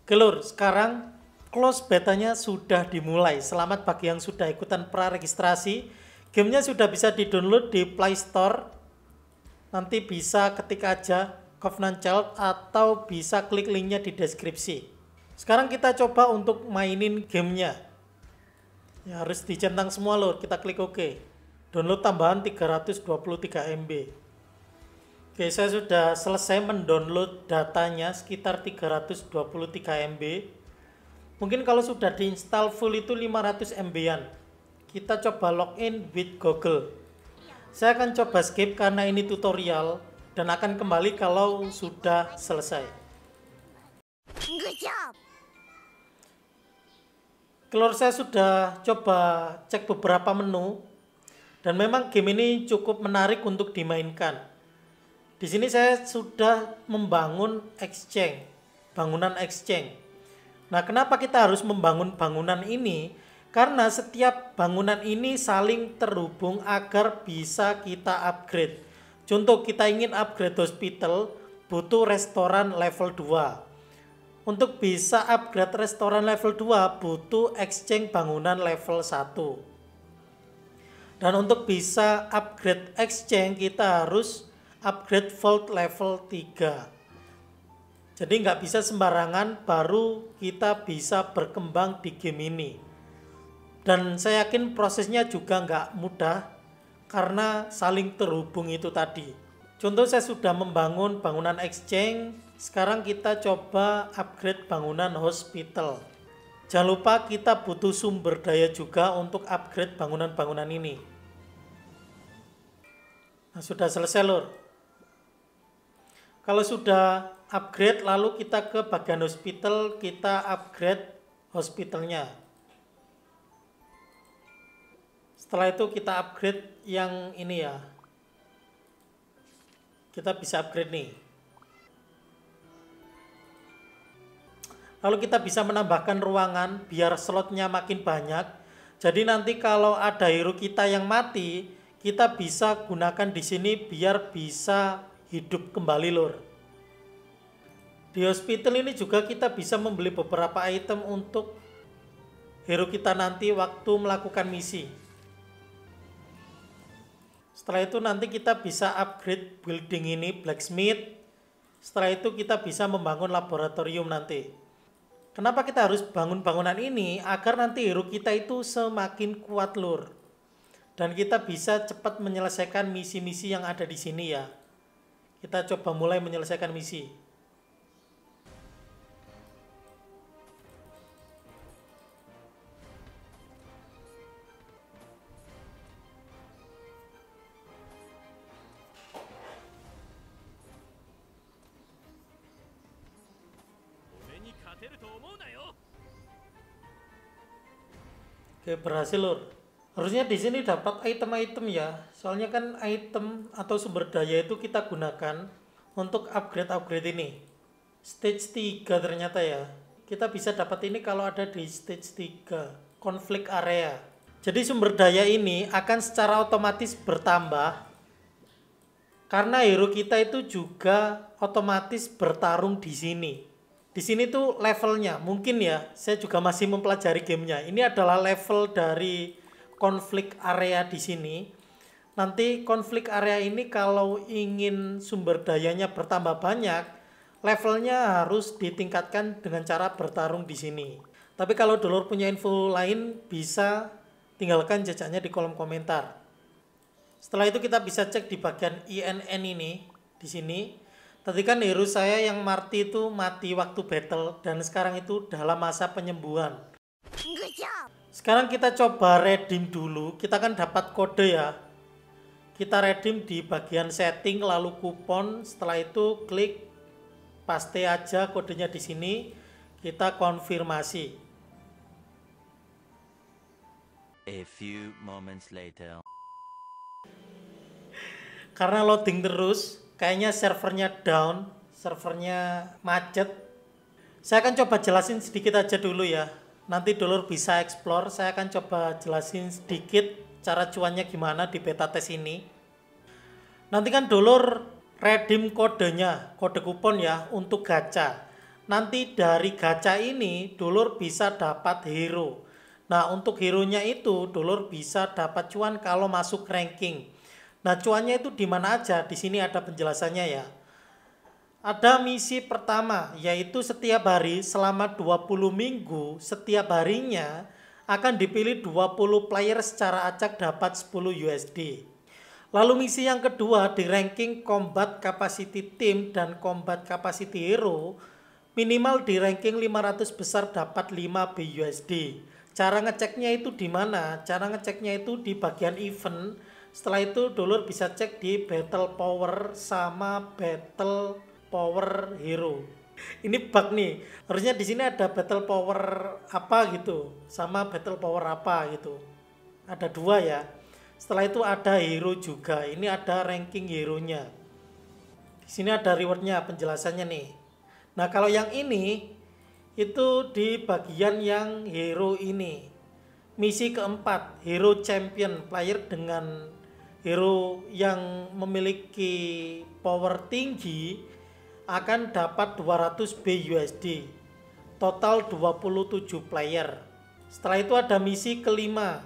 Oke lur, sekarang close betanya sudah dimulai. Selamat bagi yang sudah ikutan praregistrasi. Gamenya sudah bisa di-download di Play Store. Nanti bisa ketik aja Covenant Child atau bisa klik linknya di deskripsi. Sekarang kita coba untuk mainin gamenya. Ya, harus dicentang semua lur, kita klik OK. Download tambahan 323 MB. Oke, saya sudah selesai mendownload datanya sekitar 323 MB. Mungkin kalau sudah diinstal full itu 500 MB-an. Kita coba login with Google. Saya akan coba skip karena ini tutorial dan akan kembali kalau sudah selesai. Kalau saya sudah coba cek beberapa menu dan memang game ini cukup menarik untuk dimainkan. Di sini saya sudah membangun exchange, bangunan exchange. Nah, kenapa kita harus membangun bangunan ini? Karena setiap bangunan ini saling terhubung agar bisa kita upgrade. Contoh, kita ingin upgrade hospital, butuh restoran level 2. Untuk bisa upgrade restoran level 2, butuh exchange bangunan level 1. Dan untuk bisa upgrade exchange, kita harus upgrade vault level 3. Jadi nggak bisa sembarangan baru kita bisa berkembang di game ini. Dan saya yakin prosesnya juga nggak mudah karena saling terhubung itu tadi. Contoh, saya sudah membangun bangunan exchange. Sekarang kita coba upgrade bangunan hospital. Jangan lupa kita butuh sumber daya juga untuk upgrade bangunan-bangunan ini. Nah, sudah selesai lur. Kalau sudah upgrade, lalu kita ke bagian hospital, kita upgrade hospitalnya. Setelah itu kita upgrade yang ini ya. Kita bisa upgrade nih. Lalu kita bisa menambahkan ruangan biar slotnya makin banyak. Jadi nanti kalau ada hero kita yang mati, kita bisa gunakan di sini biar bisa hidup kembali lur. Di hospital ini juga kita bisa membeli beberapa item untuk hero kita nanti waktu melakukan misi. Setelah itu nanti kita bisa upgrade building ini, blacksmith. Setelah itu kita bisa membangun laboratorium nanti. Kenapa kita harus bangun bangunan ini? Agar nanti hero kita itu semakin kuat lur. Dan kita bisa cepat menyelesaikan misi-misi yang ada di sini ya. Kita coba mulai menyelesaikan misi. Oke, berhasil lur. Harusnya di sini dapat item-item ya. Soalnya kan item atau sumber daya itu kita gunakan untuk upgrade ini. Stage 3 ternyata ya. Kita bisa dapat ini kalau ada di stage 3, konflik area. Jadi sumber daya ini akan secara otomatis bertambah karena hero kita itu juga otomatis bertarung di sini. Di sini tuh levelnya, mungkin ya, saya juga masih mempelajari gamenya. Ini adalah level dari konflik area di sini. Nanti konflik area ini kalau ingin sumber dayanya bertambah banyak, levelnya harus ditingkatkan dengan cara bertarung di sini. Tapi kalau dulur punya info lain, bisa tinggalkan jejaknya di kolom komentar. Setelah itu kita bisa cek di bagian INN ini, di sini. Tadi kan hero saya yang mati itu mati waktu battle dan sekarang itu dalam masa penyembuhan. Sekarang kita coba redeem dulu. Kita kan dapat kode ya. Kita redeem di bagian setting lalu kupon. Setelah itu klik paste aja kodenya di sini. Kita konfirmasi. A few moments later. Karena loading terus, kayaknya servernya down, servernya macet. Saya akan coba jelasin sedikit aja dulu ya. Nanti dulur bisa explore, saya akan coba jelasin sedikit cara cuannya gimana di beta test ini. Nanti kan dulur redeem kodenya, kode kupon ya untuk gacha. nanti dari gacha ini dulur bisa dapat hero. Nah, untuk hero-nya itu dulur bisa dapat cuan kalau masuk ranking. Nah, cuannya itu di mana aja? Di sini ada penjelasannya ya. Ada misi pertama, yaitu setiap hari selama 20 minggu, setiap harinya akan dipilih 20 player secara acak dapat 10 USD. Lalu misi yang kedua di ranking Combat Capacity Team dan Combat Capacity Hero, minimal di ranking 500 besar dapat 5 BUSD. Cara ngeceknya itu di mana? Cara ngeceknya itu di bagian event. Setelah itu dulur bisa cek di Battle Power sama Battle Power Hero. Ini bug nih. Harusnya di sini ada Battle Power apa gitu, sama Battle Power apa gitu. Ada dua ya. Setelah itu ada hero juga. Ini ada ranking hero-nya. Di sini ada reward-nya, penjelasannya nih. Nah, kalau yang ini itu di bagian yang hero ini. Misi keempat, hero champion, player dengan hero yang memiliki power tinggi akan dapat 200 BUSD. Total 27 player. Setelah itu ada misi kelima.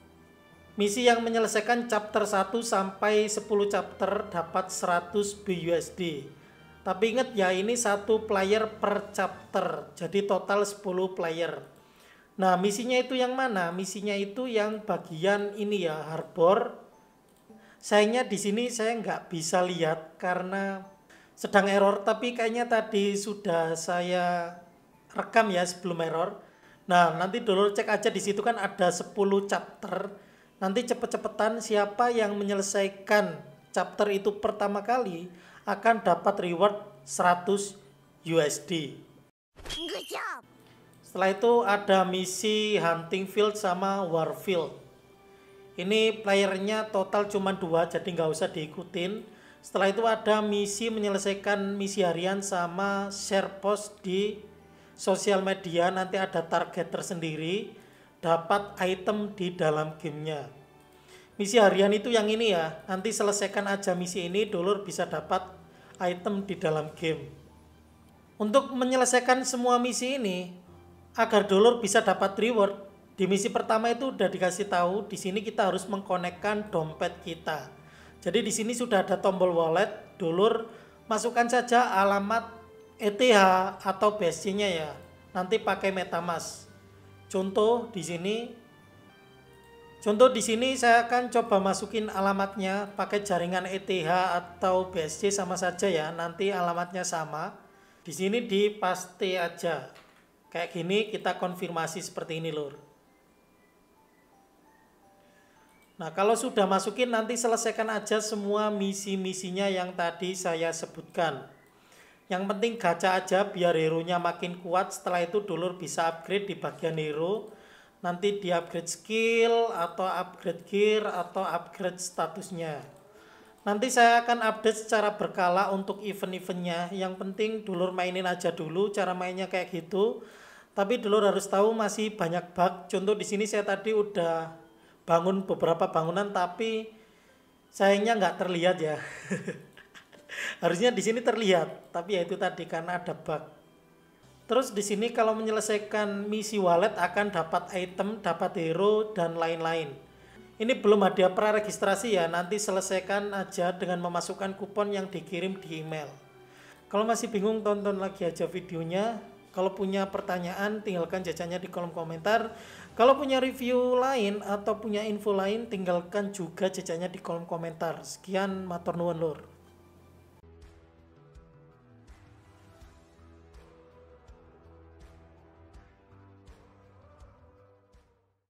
Misi yang menyelesaikan chapter 1 sampai 10 chapter dapat 100 BUSD. Tapi ingat ya, ini satu player per chapter, jadi total 10 player. Nah, misinya itu yang mana? Misinya itu yang bagian ini ya, harbor. Sayangnya di sini saya nggak bisa lihat karena sedang error, tapi kayaknya tadi sudah saya rekam ya sebelum error. Nah, nanti dulu cek aja di situ kan ada 10 chapter. Nanti cepet-cepetan siapa yang menyelesaikan chapter itu pertama kali akan dapat reward 100 USD. Good job. Setelah itu ada misi Hunting Field sama Warfield. Ini playernya total cuma 2, jadi nggak usah diikutin. Setelah itu ada misi menyelesaikan misi harian sama share post di sosial media. Nanti ada target tersendiri, dapat item di dalam gamenya. Misi harian itu yang ini ya, nanti selesaikan aja misi ini, dulur bisa dapat item di dalam game. Untuk menyelesaikan semua misi ini, agar dulur bisa dapat reward, di misi pertama itu udah dikasih tahu, di sini kita harus mengkonekkan dompet kita. Jadi di sini sudah ada tombol wallet, dulur masukkan saja alamat ETH atau BSC-nya ya. Nanti pakai MetaMask. Contoh di sini saya akan coba masukin alamatnya pakai jaringan ETH atau BSC sama saja ya. Nanti alamatnya sama. Di sini dipaste aja. Kayak gini kita konfirmasi seperti ini, lur. Nah, kalau sudah masukin nanti selesaikan aja semua misi-misinya yang tadi saya sebutkan. Yang penting gacha aja biar hero-nya makin kuat. Setelah itu dulur bisa upgrade di bagian hero. Nanti di upgrade skill atau upgrade gear atau upgrade statusnya. Nanti saya akan update secara berkala untuk event-eventnya. Yang penting dulur mainin aja dulu, cara mainnya kayak gitu. Tapi dulur harus tahu masih banyak bug. Contoh di sini saya tadi udah bangun beberapa bangunan tapi sayangnya nggak terlihat ya. Harusnya di sini terlihat, tapi ya itu tadi karena ada bug. Terus di sini kalau menyelesaikan misi wallet akan dapat item, dapat hero dan lain-lain. Ini belum hadiah praregistrasi ya, nanti selesaikan aja dengan memasukkan kupon yang dikirim di email. Kalau masih bingung tonton lagi aja videonya. Kalau punya pertanyaan tinggalkan jawabannya di kolom komentar. Kalau punya review lain atau punya info lain tinggalkan juga jawabannya di kolom komentar. Sekian, matur nuwun lur.